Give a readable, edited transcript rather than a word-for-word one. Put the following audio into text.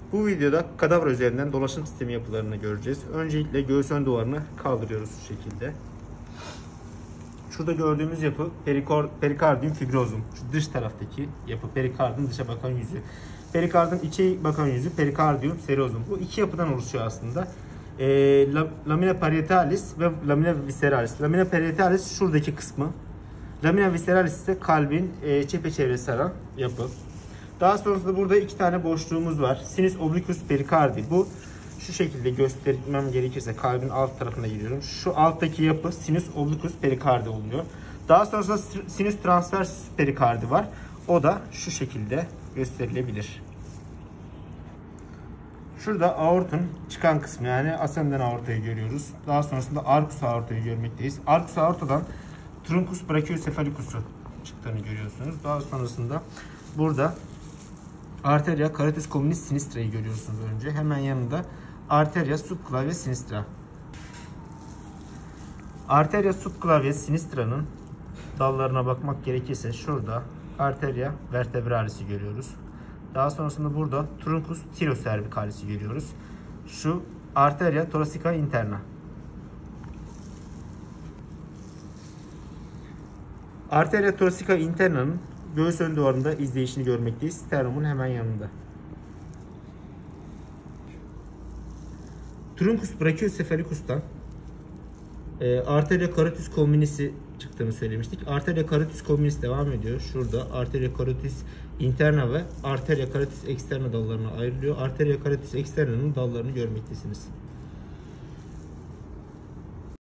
Bu videoda kadavra üzerinden dolaşım sistemi yapılarını göreceğiz. Öncelikle göğüs ön duvarını kaldırıyoruz şu şekilde. Şurada gördüğümüz yapı perikardiyum fibrozum. Şu dış taraftaki yapı perikardın dışa bakan yüzü. Perikardın içe bakan yüzü perikardiyum serozum. Bu iki yapıdan oluşuyor aslında. Lamina parietalis ve lamina visceralis. Lamina parietalis şuradaki kısmı. Lamina visceralis ise kalbin çepeçevre saran yapı. Daha sonrasında burada iki tane boşluğumuz var. Sinus obliquus pericardi. Bu şu şekilde göstermem gerekirse kalbin alt tarafına giriyorum. Şu alttaki yapı sinus obliquus pericardi oluyor. Daha sonrasında sinus transversus pericardi var. O da şu şekilde gösterilebilir. Şurada aortun çıkan kısmı, yani ascendens aortayı görüyoruz. Daha sonrasında arcus aortayı görmekteyiz. Arcus aortadan truncus brachiocephalicus'u çıktığını görüyorsunuz. Daha sonrasında burada arteria carotis communis sinistra'yı görüyorsunuz önce. Hemen yanında arteria subclavius sinistra. Arteria subclavius sinistra'nın dallarına bakmak gerekirse şurada arteria vertebralis'i görüyoruz. Daha sonrasında burada truncus thyrocervicalis'i görüyoruz. Şu arteria thoracica interna. Arteria thoracica interna'nın göğüs ön duvarında izleyişini görmekteyiz. Sternumun hemen yanında. Truncus brachiocephalicus'tan arteria carotis communis'i çıktığını söylemiştik. Arteria carotis communis devam ediyor. Şurada arteria carotis interna ve arteria carotis externa dallarına ayrılıyor. Arteria carotis externa'nın dallarını görmektesiniz.